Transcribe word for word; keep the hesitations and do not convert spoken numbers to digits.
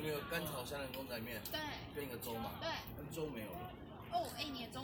你有甘草虾仁公仔面， 对， 跟一个粥嘛， 对， 跟粥没有了。 哦，哎，你的粥。